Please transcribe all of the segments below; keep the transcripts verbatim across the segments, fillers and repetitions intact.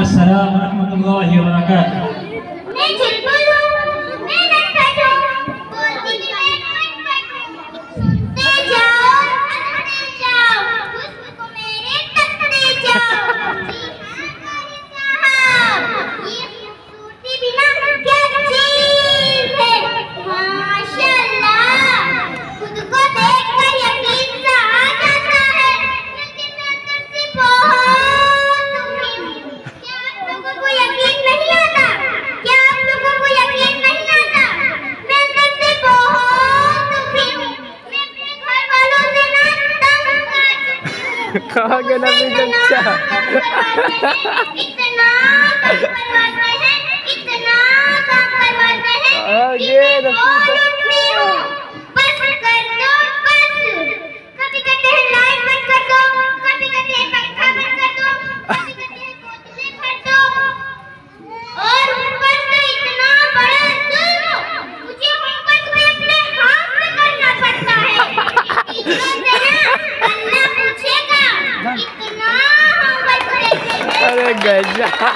अस्सलाम रहमतुल्लाहि व बरकातुहू। मैं चुलबुल हूँ, मैं नटखट हूँ, बोलती मैं पट पट हूँ। सुनते जाओ, हंसते जाओ, खुशबू मेरे तकते जाओ। जी हाँ साहब, ये खूबसूरती बिना क्या चीज़ है, माशाअल्लाह। खुद को देखकर यकीन सा आ जाता है, लेकिन मैं अंदर से बहुत दुखी हूँ। क्या आप लोगों को यकीन नहीं आता? क्या आप लोगों को यकीन नहीं आता? मैं अंदर से बहुत दुखी हूँ। मैं अपने घर वालों से ना तंग आ चुकी हूँ। कहाँ गया ना इतना बच्चा? काम करवाते हैं, इतना काम करवाते हैं, इतना काम करवाते हैं कि आगे मैं रफी बोर उठती हूँ। बस कर दो बस। कभी कहते हैं लाइट बंद कर दो, कभी कहते हैं पंखा बंद कर दो, कभी कहते हैं बोतलें भर दो। और ऊपर से इतना बड़ा जुल्म, मुझे होमवर्क भी अपने हाथ से करना पड़ता है। टीचरों से ना अल्लाह पूछेगा, इतना होमवर्क देते हैं, अरे गजा इतना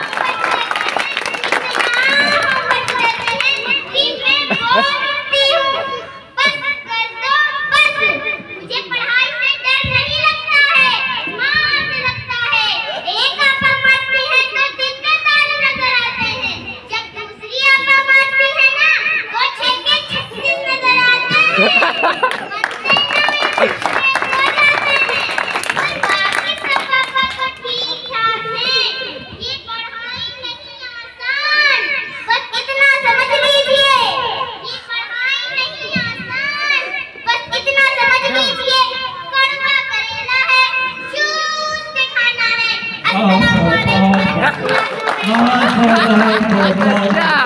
होमवर्क देते हैं कि मैं बोर होती हूँ। बस कर दो बस। मुझे पढ़ाई से डर नहीं लगता है, मार लगता है। एक आपा मारती है तो दिन में तारे नजर आते हैं, जब दूसरी आपा मारती है ना तो छह के छत्तीस नजर आते हैं। मरते ना हो जाते हैं। और बाकी सब आपा तो ठीक ठाक है। ये पढ़ाई नहीं आसान, बस इतना समझ लीजिए। ये पढ़ाई नहीं आसान, बस इतना समझ लीजिए। कड़वा करेला है, जूस से खाना है। अस्सलाम वालेकुम। बहुत बहुत बहुत बहुत